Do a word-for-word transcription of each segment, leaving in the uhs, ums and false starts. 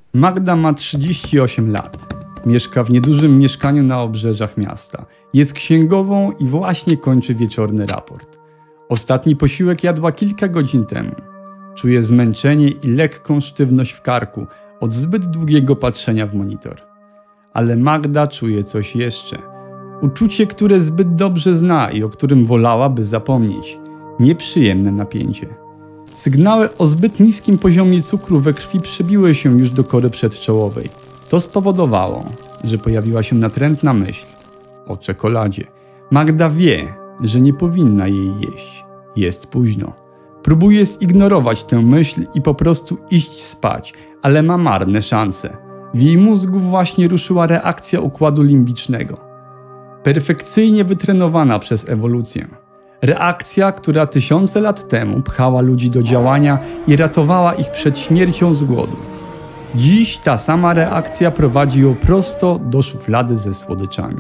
Magda ma trzydzieści osiem lat. Mieszka w niedużym mieszkaniu na obrzeżach miasta. Jest księgową i właśnie kończy wieczorny raport. Ostatni posiłek jadła kilka godzin temu. Czuje zmęczenie i lekką sztywność w karku od zbyt długiego patrzenia w monitor. Ale Magda czuje coś jeszcze. Uczucie, które zbyt dobrze zna i o którym wolałaby zapomnieć. Nieprzyjemne napięcie. Sygnały o zbyt niskim poziomie cukru we krwi przebiły się już do kory przedczołowej. To spowodowało, że pojawiła się natrętna myśl o czekoladzie. Magda wie, że nie powinna jej jeść. Jest późno. Próbuje zignorować tę myśl i po prostu iść spać, ale ma marne szanse. W jej mózgu właśnie ruszyła reakcja układu limbicznego. Perfekcyjnie wytrenowana przez ewolucję. Reakcja, która tysiące lat temu pchała ludzi do działania i ratowała ich przed śmiercią z głodu. Dziś ta sama reakcja prowadzi ją prosto do szuflady ze słodyczami.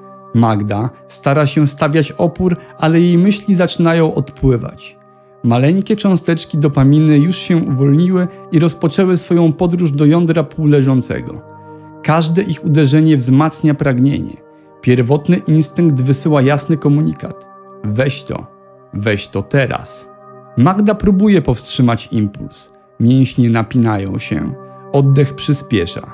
Magda stara się stawiać opór, ale jej myśli zaczynają odpływać. Maleńkie cząsteczki dopaminy już się uwolniły i rozpoczęły swoją podróż do jądra półleżącego. Każde ich uderzenie wzmacnia pragnienie. Pierwotny instynkt wysyła jasny komunikat. Weź to, weź to teraz. Magda próbuje powstrzymać impuls. Mięśnie napinają się. Oddech przyspiesza.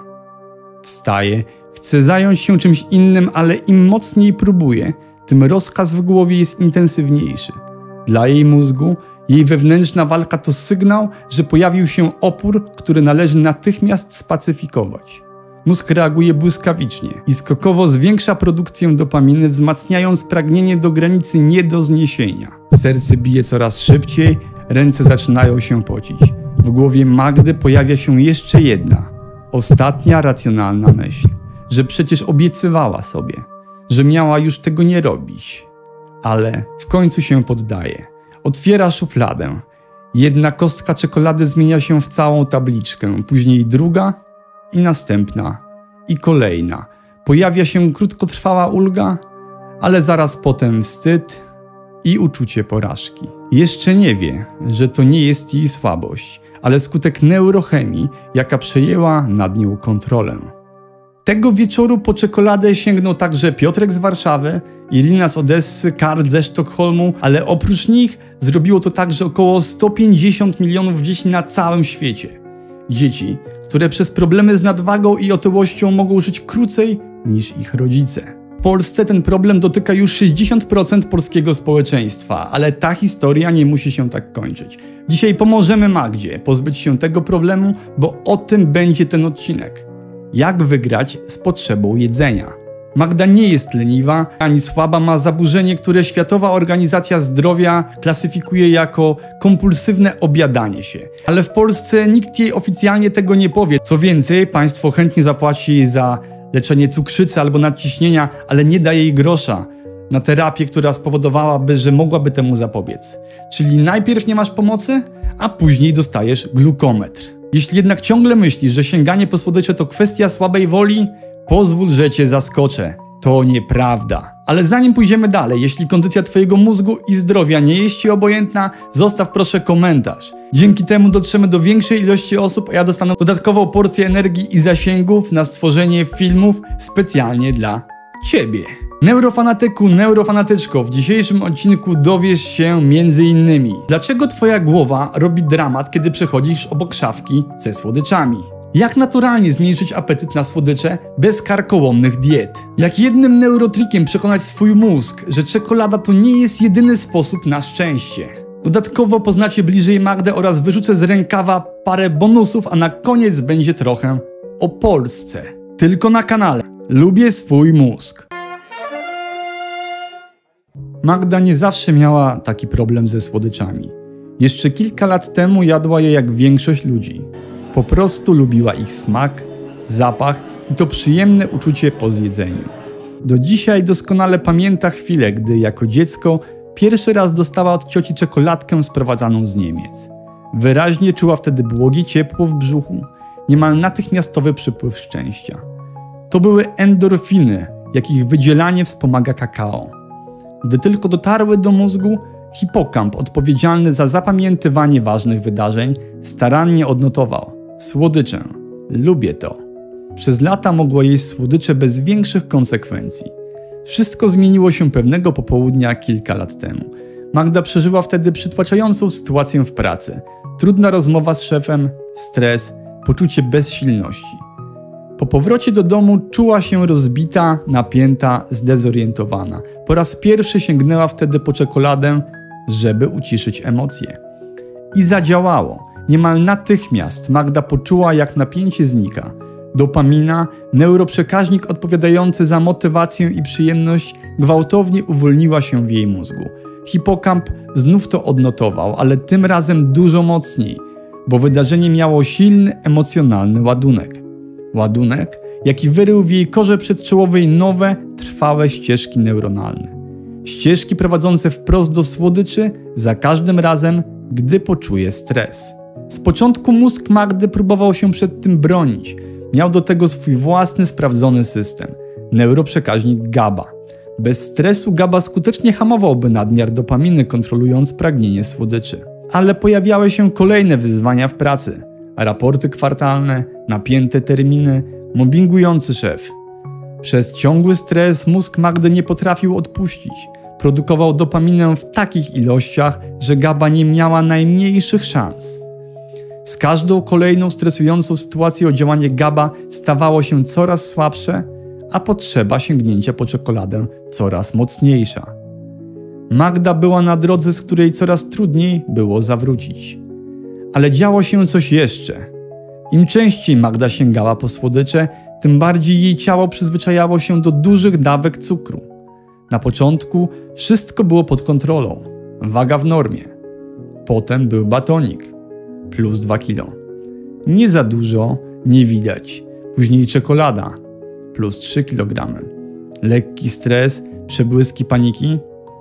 Wstaje, chce zająć się czymś innym, ale im mocniej próbuje, tym rozkaz w głowie jest intensywniejszy. Dla jej mózgu jej wewnętrzna walka to sygnał, że pojawił się opór, który należy natychmiast spacyfikować. Mózg reaguje błyskawicznie i skokowo zwiększa produkcję dopaminy, wzmacniając pragnienie do granicy nie do zniesienia. Serce bije coraz szybciej, ręce zaczynają się pocić. W głowie Magdy pojawia się jeszcze jedna, ostatnia racjonalna myśl, że przecież obiecywała sobie, że miała już tego nie robić. Ale w końcu się poddaje. Otwiera szufladę. Jedna kostka czekolady zmienia się w całą tabliczkę, później druga i następna i kolejna. Pojawia się krótkotrwała ulga, ale zaraz potem wstyd i uczucie porażki. Jeszcze nie wie, że to nie jest jej słabość, ale skutek neurochemii, jaka przejęła nad nią kontrolę. Tego wieczoru po czekoladę sięgnął także Piotrek z Warszawy, Irina z Odessy, Karl ze Sztokholmu, ale oprócz nich zrobiło to także około sto pięćdziesiąt milionów dzieci na całym świecie. Dzieci, które przez problemy z nadwagą i otyłością mogą żyć krócej niż ich rodzice. W Polsce ten problem dotyka już sześćdziesiąt procent polskiego społeczeństwa, ale ta historia nie musi się tak kończyć. Dzisiaj pomożemy Magdzie pozbyć się tego problemu, bo o tym będzie ten odcinek. Jak wygrać z potrzebą jedzenia? Magda nie jest leniwa ani słaba, ma zaburzenie, które Światowa Organizacja Zdrowia klasyfikuje jako kompulsywne obiadanie się. Ale w Polsce nikt jej oficjalnie tego nie powie. Co więcej, państwo chętnie zapłaci jej za leczenie cukrzycy albo nadciśnienia, ale nie daje jej grosza na terapię, która spowodowałaby, że mogłaby temu zapobiec. Czyli najpierw nie masz pomocy, a później dostajesz glukometr. Jeśli jednak ciągle myślisz, że sięganie po słodycze to kwestia słabej woli, pozwól, że cię zaskoczę. To nieprawda. Ale zanim pójdziemy dalej, jeśli kondycja twojego mózgu i zdrowia nie jest ci obojętna, zostaw proszę komentarz. Dzięki temu dotrzemy do większej ilości osób, a ja dostanę dodatkową porcję energii i zasięgów na stworzenie filmów specjalnie dla ciebie. Neurofanatyku, neurofanatyczko, w dzisiejszym odcinku dowiesz się między innymi, dlaczego twoja głowa robi dramat, kiedy przechodzisz obok szafki ze słodyczami. Jak naturalnie zmniejszyć apetyt na słodycze bez karkołomnych diet? Jak jednym neurotrikiem przekonać swój mózg, że czekolada to nie jest jedyny sposób na szczęście. Dodatkowo poznacie bliżej Magdę oraz wyrzucę z rękawa parę bonusów, a na koniec będzie trochę o Polsce. Tylko na kanale Lubię swój mózg. Magda nie zawsze miała taki problem ze słodyczami. Jeszcze kilka lat temu jadła je jak większość ludzi. Po prostu lubiła ich smak, zapach i to przyjemne uczucie po zjedzeniu. Do dzisiaj doskonale pamięta chwilę, gdy jako dziecko pierwszy raz dostała od cioci czekoladkę sprowadzaną z Niemiec. Wyraźnie czuła wtedy błogie ciepło w brzuchu, niemal natychmiastowy przypływ szczęścia. To były endorfiny, jakich wydzielanie wspomaga kakao. Gdy tylko dotarły do mózgu, hipokamp odpowiedzialny za zapamiętywanie ważnych wydarzeń starannie odnotował: słodycze, Lubię to. Przez lata mogła jeść słodycze bez większych konsekwencji. Wszystko zmieniło się pewnego popołudnia kilka lat temu. Magda przeżyła wtedy przytłaczającą sytuację w pracy. Trudna rozmowa z szefem, stres, poczucie bezsilności. Po powrocie do domu czuła się rozbita, napięta, zdezorientowana. Po raz pierwszy sięgnęła wtedy po czekoladę, żeby uciszyć emocje. I zadziałało. Niemal natychmiast Magda poczuła, jak napięcie znika. Dopamina, neuroprzekaźnik odpowiadający za motywację i przyjemność, gwałtownie uwolniła się w jej mózgu. Hipokamp znów to odnotował, ale tym razem dużo mocniej, bo wydarzenie miało silny emocjonalny ładunek. Ładunek, jaki wyrył w jej korze przedczołowej nowe, trwałe ścieżki neuronalne. Ścieżki prowadzące wprost do słodyczy za każdym razem, gdy poczuje stres. Z początku mózg Magdy próbował się przed tym bronić. Miał do tego swój własny, sprawdzony system. Neuroprzekaźnik GABA. Bez stresu GABA skutecznie hamowałby nadmiar dopaminy, kontrolując pragnienie słodyczy. Ale pojawiały się kolejne wyzwania w pracy. Raporty kwartalne, napięte terminy, mobbingujący szef. Przez ciągły stres mózg Magdy nie potrafił odpuścić. Produkował dopaminę w takich ilościach, że GABA nie miała najmniejszych szans. Z każdą kolejną stresującą sytuacją działanie GABA stawało się coraz słabsze, a potrzeba sięgnięcia po czekoladę coraz mocniejsza. Magda była na drodze, z której coraz trudniej było zawrócić. Ale działo się coś jeszcze. Im częściej Magda sięgała po słodycze, tym bardziej jej ciało przyzwyczajało się do dużych dawek cukru. Na początku wszystko było pod kontrolą, waga w normie. Potem był batonik, plus dwa kilo. Nie za dużo, nie widać. Później czekolada, plus trzy kilogramy. Lekki stres, przebłyski paniki.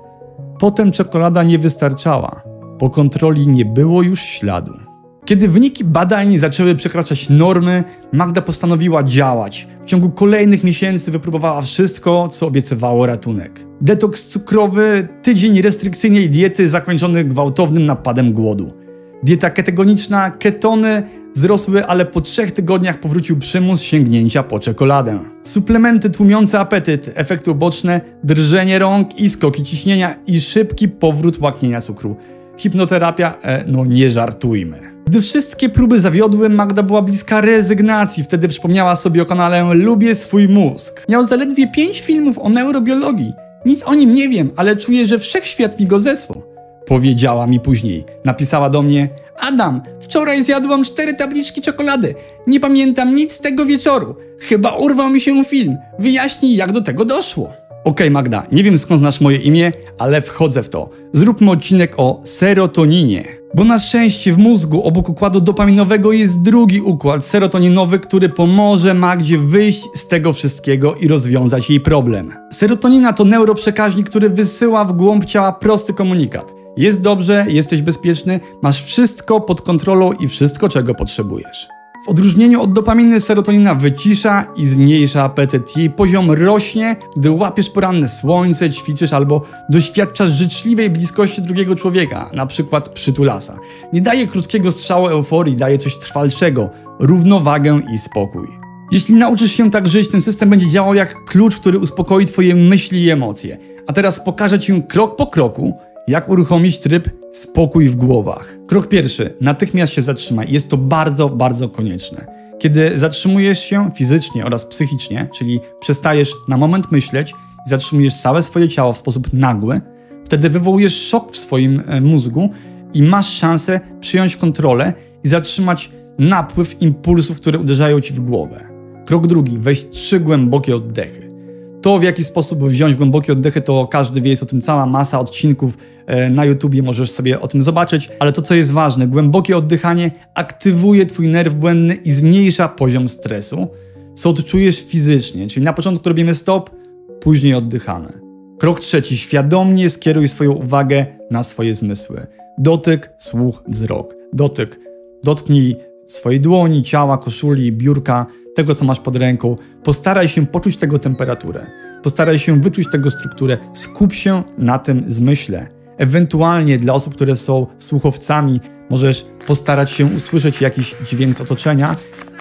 Potem czekolada nie wystarczała. Po kontroli nie było już śladu. Kiedy wyniki badań zaczęły przekraczać normy, Magda postanowiła działać. W ciągu kolejnych miesięcy wypróbowała wszystko, co obiecywało ratunek. Detoks cukrowy, tydzień restrykcyjnej diety zakończony gwałtownym napadem głodu. Dieta ketogeniczna, ketony wzrosły, ale po trzech tygodniach powrócił przymus sięgnięcia po czekoladę. Suplementy tłumiące apetyt, efekty uboczne, drżenie rąk i skoki ciśnienia i szybki powrót łaknienia cukru. Hipnoterapia? E, no nie żartujmy. Gdy wszystkie próby zawiodły, Magda była bliska rezygnacji. Wtedy przypomniała sobie o kanale Lubię swój mózg. Miał zaledwie pięć filmów o neurobiologii. Nic o nim nie wiem, ale czuję, że wszechświat mi go zesłał. Powiedziała mi później. Napisała do mnie: Adam, wczoraj zjadłam cztery tabliczki czekolady. Nie pamiętam nic z tego wieczoru. Chyba urwał mi się film. Wyjaśnij, jak do tego doszło. Okej, Magda, nie wiem skąd znasz moje imię, ale wchodzę w to. Zróbmy odcinek o serotoninie. Bo na szczęście w mózgu obok układu dopaminowego jest drugi układ serotoninowy, który pomoże Magdzie wyjść z tego wszystkiego i rozwiązać jej problem. Serotonina to neuroprzekaźnik, który wysyła w głąb ciała prosty komunikat. Jest dobrze, jesteś bezpieczny, masz wszystko pod kontrolą i wszystko, czego potrzebujesz. W odróżnieniu od dopaminy serotonina wycisza i zmniejsza apetyt. Jej poziom rośnie, gdy łapiesz poranne słońce, ćwiczysz albo doświadczasz życzliwej bliskości drugiego człowieka, na przykład przytulasa. Nie daje krótkiego strzału euforii, daje coś trwalszego, równowagę i spokój. Jeśli nauczysz się tak żyć, ten system będzie działał jak klucz, który uspokoi twoje myśli i emocje. A teraz pokażę ci krok po kroku, jak uruchomić tryb spokój w głowach. Krok pierwszy. Natychmiast się zatrzymaj. Jest to bardzo, bardzo konieczne. Kiedy zatrzymujesz się fizycznie oraz psychicznie, czyli przestajesz na moment myśleć i zatrzymujesz całe swoje ciało w sposób nagły, wtedy wywołujesz szok w swoim mózgu i masz szansę przyjąć kontrolę i zatrzymać napływ impulsów, które uderzają ci w głowę. Krok drugi. Weź trzy głębokie oddechy. To, w jaki sposób wziąć głębokie oddechy, to każdy wie, jest o tym cała masa odcinków na YouTubie, możesz sobie o tym zobaczyć, ale to, co jest ważne, głębokie oddychanie aktywuje twój nerw błędny i zmniejsza poziom stresu, co odczujesz fizycznie, czyli na początku robimy stop, później oddychamy. Krok trzeci, świadomie skieruj swoją uwagę na swoje zmysły. Dotyk, słuch, wzrok. Dotyk. Dotknij swojej dłoni, ciała, koszuli, biurka, tego, co masz pod ręką. Postaraj się poczuć tego temperaturę. Postaraj się wyczuć tego strukturę. Skup się na tym zmyśle. Ewentualnie dla osób, które są słuchowcami, możesz postarać się usłyszeć jakiś dźwięk z otoczenia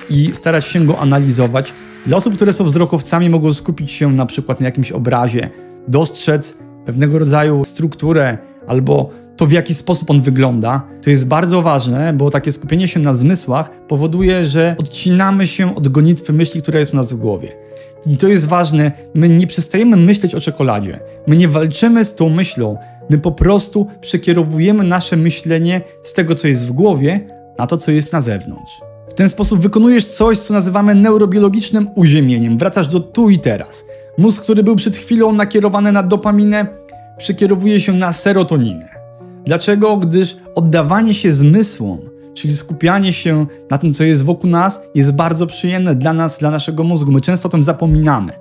i starać się go analizować. Dla osób, które są wzrokowcami, mogą skupić się na przykład na jakimś obrazie, dostrzec pewnego rodzaju strukturę albo to, w jaki sposób on wygląda. To jest bardzo ważne, bo takie skupienie się na zmysłach powoduje, że odcinamy się od gonitwy myśli, która jest u nas w głowie. I to jest ważne, my nie przestajemy myśleć o czekoladzie. My nie walczymy z tą myślą, my po prostu przekierowujemy nasze myślenie z tego, co jest w głowie, na to, co jest na zewnątrz. W ten sposób wykonujesz coś, co nazywamy neurobiologicznym uziemieniem. Wracasz do tu i teraz. Mózg, który był przed chwilą nakierowany na dopaminę, przekierowuje się na serotoninę. Dlaczego? Gdyż oddawanie się zmysłom, czyli skupianie się na tym, co jest wokół nas, jest bardzo przyjemne dla nas, dla naszego mózgu. My często o tym zapominamy.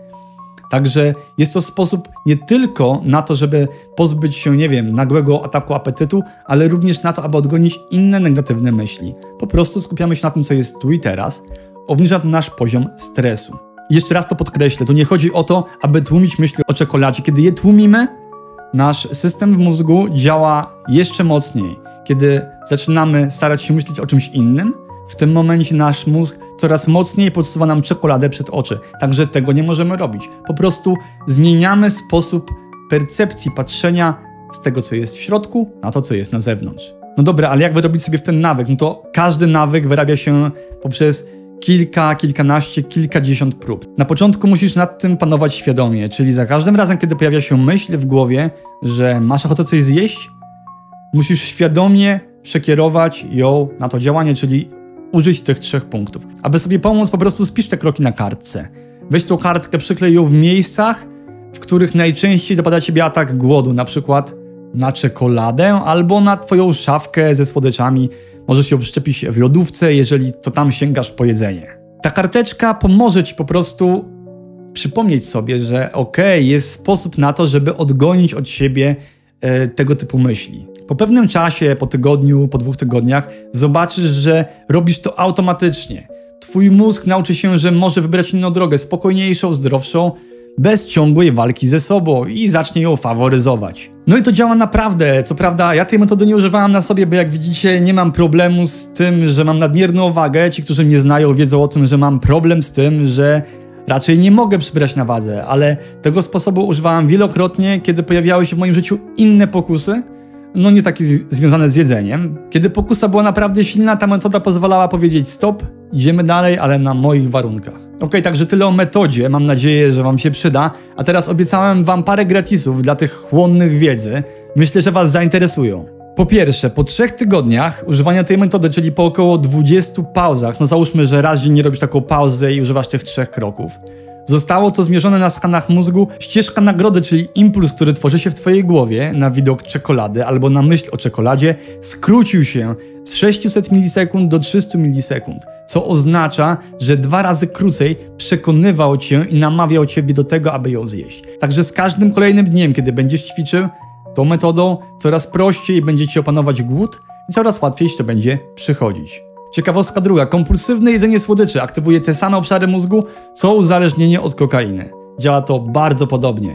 Także jest to sposób nie tylko na to, żeby pozbyć się, nie wiem, nagłego ataku apetytu, ale również na to, aby odgonić inne negatywne myśli. Po prostu skupiamy się na tym, co jest tu i teraz. Obniża to nasz poziom stresu. I jeszcze raz to podkreślę, to nie chodzi o to, aby tłumić myśli o czekoladzie. Kiedy je tłumimy, nasz system w mózgu działa jeszcze mocniej. Kiedy zaczynamy starać się myśleć o czymś innym, w tym momencie nasz mózg coraz mocniej podsuwa nam czekoladę przed oczy. Także tego nie możemy robić. Po prostu zmieniamy sposób percepcji, patrzenia z tego, co jest w środku, na to, co jest na zewnątrz. No dobra, ale jak wyrobić sobie w ten nawyk? No to każdy nawyk wyrabia się poprzez kilka, kilkanaście, kilkadziesiąt prób. Na początku musisz nad tym panować świadomie, czyli za każdym razem, kiedy pojawia się myśl w głowie, że masz ochotę coś zjeść, musisz świadomie przekierować ją na to działanie, czyli użyć tych trzech punktów. Aby sobie pomóc, po prostu spisz te kroki na kartce. Weź tą kartkę, przyklej ją w miejscach, w których najczęściej dopada ciebie atak głodu, na przykład na czekoladę albo na twoją szafkę ze słodyczami. Możesz ją przyczepić w lodówce, jeżeli to tam sięgasz po jedzenie. Ta karteczka pomoże ci po prostu przypomnieć sobie, że okej, okay, jest sposób na to, żeby odgonić od siebie e, tego typu myśli. Po pewnym czasie, po tygodniu, po dwóch tygodniach zobaczysz, że robisz to automatycznie. Twój mózg nauczy się, że może wybrać inną drogę, spokojniejszą, zdrowszą, bez ciągłej walki ze sobą i zacznie ją faworyzować. No i to działa naprawdę. Co prawda ja tej metody nie używałem na sobie, bo jak widzicie nie mam problemu z tym, że mam nadmierną wagę. Ci, którzy mnie znają, wiedzą o tym, że mam problem z tym, że raczej nie mogę przybrać na wadze, ale tego sposobu używałem wielokrotnie, kiedy pojawiały się w moim życiu inne pokusy, no nie takie związane z jedzeniem. Kiedy pokusa była naprawdę silna, ta metoda pozwalała powiedzieć stop, idziemy dalej, ale na moich warunkach. Ok, także tyle o metodzie, mam nadzieję, że wam się przyda, a teraz obiecałem wam parę gratisów dla tych chłonnych wiedzy. Myślę, że was zainteresują. Po pierwsze, po trzech tygodniach używania tej metody, czyli po około dwudziestu pauzach, no załóżmy, że raz dziennie robisz taką pauzę i używasz tych trzech kroków, zostało to zmierzone na skanach mózgu ścieżka nagrody, czyli impuls, który tworzy się w twojej głowie na widok czekolady albo na myśl o czekoladzie, skrócił się z sześciuset milisekund do trzystu milisekund, co oznacza, że dwa razy krócej przekonywał cię i namawiał ciebie do tego, aby ją zjeść. Także z każdym kolejnym dniem, kiedy będziesz ćwiczył tą metodą, coraz prościej będzie ci opanować głód i coraz łatwiej ci to będzie przychodzić. Ciekawostka druga. Kompulsywne jedzenie słodyczy aktywuje te same obszary mózgu, co uzależnienie od kokainy. Działa to bardzo podobnie.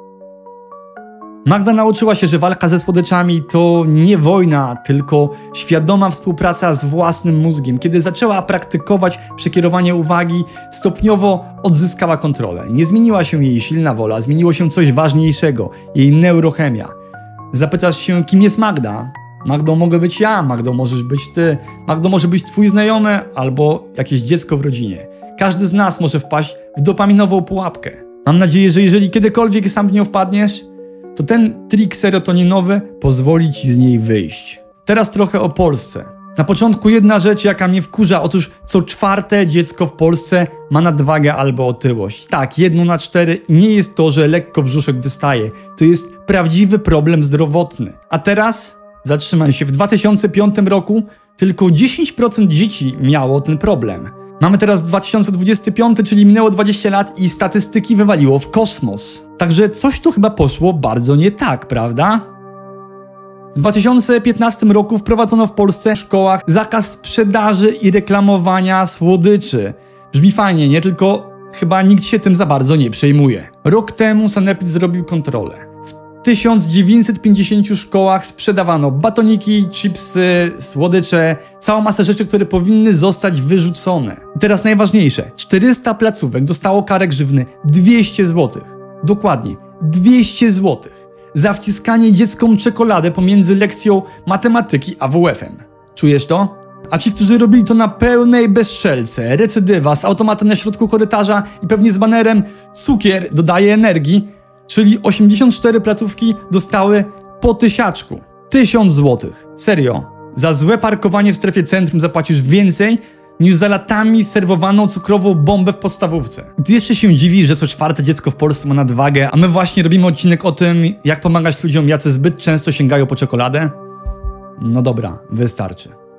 Magda nauczyła się, że walka ze słodyczami to nie wojna, tylko świadoma współpraca z własnym mózgiem. Kiedy zaczęła praktykować przekierowanie uwagi, stopniowo odzyskała kontrolę. Nie zmieniła się jej silna wola, zmieniło się coś ważniejszego, jej neurochemia. Zapytasz się, kim jest Magda? Magdą mogę być ja, Magdą możesz być ty, Magdą może być twój znajomy albo jakieś dziecko w rodzinie. Każdy z nas może wpaść w dopaminową pułapkę. Mam nadzieję, że jeżeli kiedykolwiek sam w nią wpadniesz, to ten trik serotoninowy pozwoli ci z niej wyjść. Teraz trochę o Polsce. Na początku jedna rzecz, jaka mnie wkurza, otóż co czwarte dziecko w Polsce ma nadwagę albo otyłość. Tak, jedno na cztery i nie jest to, że lekko brzuszek wystaje. To jest prawdziwy problem zdrowotny. A teraz zatrzymaj się, w dwa tysiące piątym roku tylko dziesięć procent dzieci miało ten problem. Mamy teraz dwa tysiące dwudziesty piąty, czyli minęło dwadzieścia lat i statystyki wywaliło w kosmos. Także coś tu chyba poszło bardzo nie tak, prawda? W dwa tysiące piętnastym roku wprowadzono w Polsce w szkołach zakaz sprzedaży i reklamowania słodyczy. Brzmi fajnie, nie? Tylko chyba nikt się tym za bardzo nie przejmuje. Rok temu Sanepid zrobił kontrolę. tysiąc dziewięćset pięćdziesięciu szkołach sprzedawano batoniki, chipsy, słodycze, całą masę rzeczy, które powinny zostać wyrzucone. I teraz najważniejsze, czterysta placówek dostało karę grzywny dwieście złotych. Dokładnie, dwieście złotych. Za wciskanie dzieckom czekoladę pomiędzy lekcją matematyki a W F-em. Czujesz to? A ci, którzy robili to na pełnej bezstrzelce, recydywa z automatem na środku korytarza i pewnie z banerem cukier dodaje energii, czyli osiemdziesiąt cztery placówki dostały po tysiaczku. tysiąc złotych. Serio. Za złe parkowanie w strefie centrum zapłacisz więcej niż za latami serwowaną cukrową bombę w podstawówce. I ty jeszcze się dziwisz, że co czwarte dziecko w Polsce ma nadwagę, a my właśnie robimy odcinek o tym, jak pomagać ludziom, jacy zbyt często sięgają po czekoladę? No dobra, wystarczy.